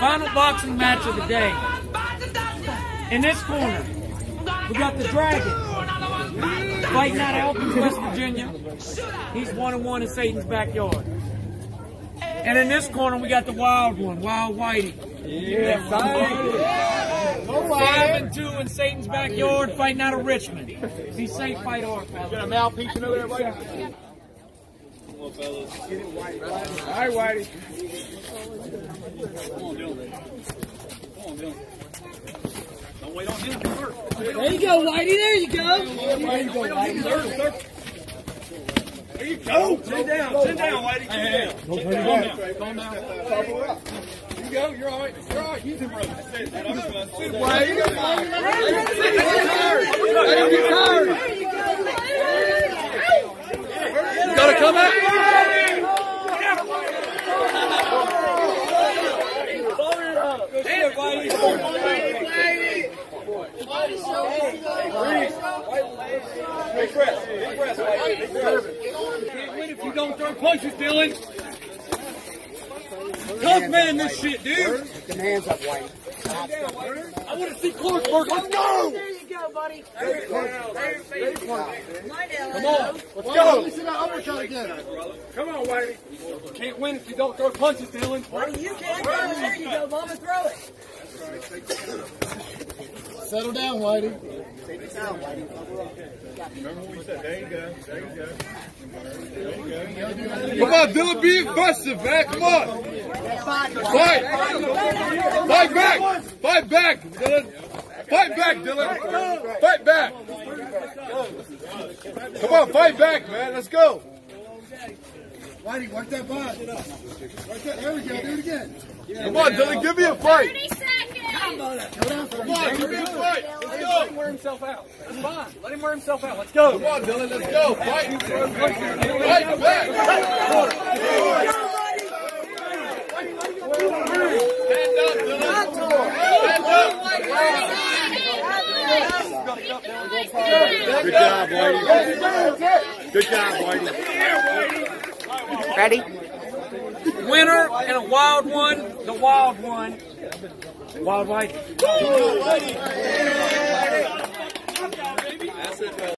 Final boxing match of the day. In this corner, we got the Dragon, fighting out of Elkins, West Virginia. He's 1-1 in Satan's backyard. And in this corner, we got the Wild One, Wild Whitey. Yeah, 5-2 in Satan's backyard, fighting out of Richmond. Be safe, fight hard, fellas. Got a mouthpiece over there, buddy? Come on, fellas. All right, Whitey. Come on, Dillon. Come on, Dillon. Don't wait on him first. There you go, Whitey. There you go. There you go. Sit down, Whitey. Sit down. Calm down. You go. You're all right. You're all right. Use him, brother. Whitey, you gotta come out. Big press. Can't win if you don't throw punches, Dillon. Tough man this shit, dude. Get them hands up, Whitey. I want to see cornball. Let's go. There you go, buddy. Come on. Let's go. Come on, Whitey. Can't win if you don't throw punches, Dillon. Buddy, you can. There you go, Mama. Throw it. Settle down, Whitey. Remember what we said. There you go. Come on, Dillon, be aggressive, man. Come on. Fight. Fight back. Fight back, Dillon. Fight back, Dillon. Fight back. Come on, fight back, man. Let's go. Whitey, work that butt. There we go. Do it again. Come on, Dillon, give me a fight. 30 seconds. Come on, give me a fight. Let's go. Let him wear himself out. That's fine. Let him wear himself out. Let's go. Come on, Dillon, let's go. Fight. Fight back. Stand up, Dillon. Stand up. Good job, Whitey. Good job, Whitey. Ready? Winner and a wild one, the Wild One. Wild Whitey.